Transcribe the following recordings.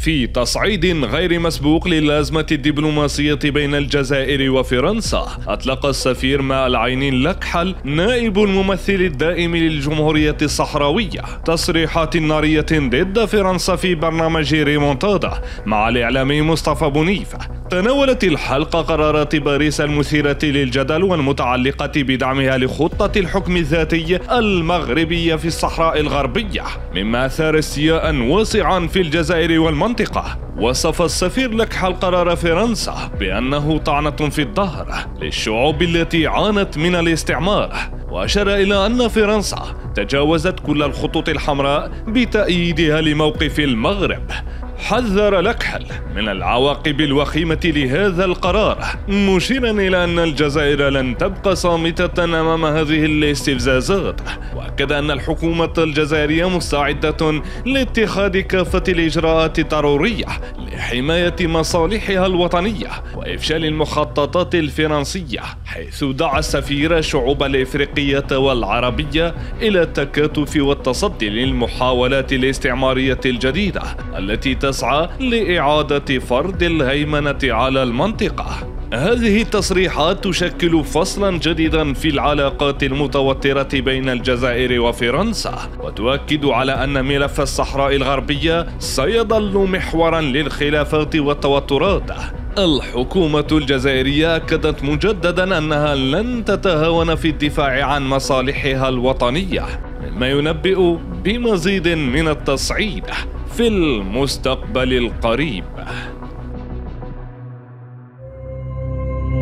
في تصعيد غير مسبوق للأزمة الدبلوماسية بين الجزائر وفرنسا، أطلق السفير ماء العين لكحل نائب الممثل الدائم للجمهورية الصحراوية تصريحات نارية ضد فرنسا في برنامج ريمونتادا مع الإعلامي مصطفى بنيفة. تناولت الحلقة قرارات باريس المثيرة للجدل والمتعلقة بدعمها لخطة الحكم الذاتي المغربية في الصحراء الغربية، مما أثار استياء واسعا في الجزائر والمنطقة. وصف السفير لكحل قرار فرنسا بأنه طعنة في الظهر للشعوب التي عانت من الاستعمار، وأشار إلى أن فرنسا تجاوزت كل الخطوط الحمراء بتأييدها لموقف المغرب. حذر لكحل من العواقب الوخيمة لهذا القرار، مشيرا إلى أن الجزائر لن تبقى صامتة أمام هذه الاستفزازات، وأكد أن الحكومة الجزائرية مستعدة لاتخاذ كافة الإجراءات الضرورية لحماية مصالحها الوطنية وإفشال المخططات الفرنسية، حيث دعا السفير الشعوب الإفريقية والعربية إلى التكاتف والتصدي للمحاولات الاستعمارية الجديدة التي تسعى لإعادة فرض الهيمنة على المنطقة. هذه التصريحات تشكل فصلا جديدا في العلاقات المتوترة بين الجزائر وفرنسا، وتؤكد على أن ملف الصحراء الغربية سيظل محورا للخلافات والتوترات. الحكومة الجزائرية أكدت مجددا أنها لن تتهاون في الدفاع عن مصالحها الوطنية، مما ينبئ بمزيد من التصعيد في المستقبل القريب.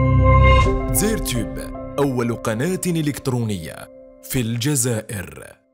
زيرتوب، أول قناة إلكترونية في الجزائر.